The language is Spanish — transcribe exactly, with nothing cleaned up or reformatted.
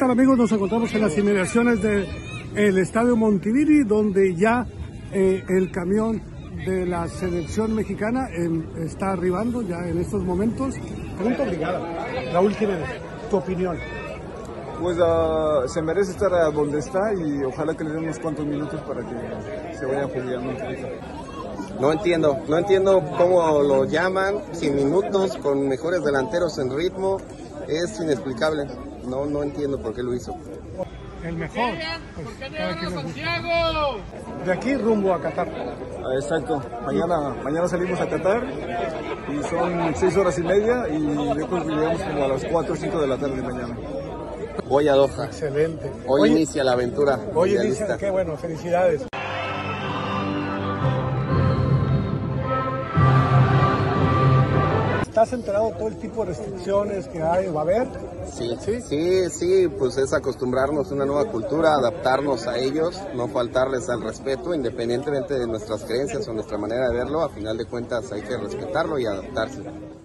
tal, amigos? Nos encontramos en las inmediaciones del Estadio Montiviri, donde ya eh, el camión de la selección mexicana eh, está arribando ya en estos momentos. Pregunta obligada, Raúl Jiménez, tu opinión. Pues uh, se merece estar a donde está y ojalá que le den unos cuantos minutos para que se vayan jubilando un poquito. No entiendo, no entiendo cómo lo llaman, cien minutos con mejores delanteros en ritmo, es inexplicable, no, no entiendo por qué lo hizo. El mejor, pues, cada quien le gusta. De aquí rumbo a Qatar. Ah, exacto, mañana, mañana salimos a Qatar y son seis horas y media y yo creo que llegamos como a las cuatro o cinco de la tarde mañana. Voy a Doha. Excelente. Hoy, hoy inicia la aventura. Hoy inicia, qué bueno, felicidades. ¿Estás enterado de todo el tipo de restricciones que hay, va a haber? Sí, sí, sí, sí, pues es acostumbrarnos a una nueva cultura, adaptarnos a ellos, no faltarles al respeto, independientemente de nuestras creencias o nuestra manera de verlo, a final de cuentas hay que respetarlo y adaptarse.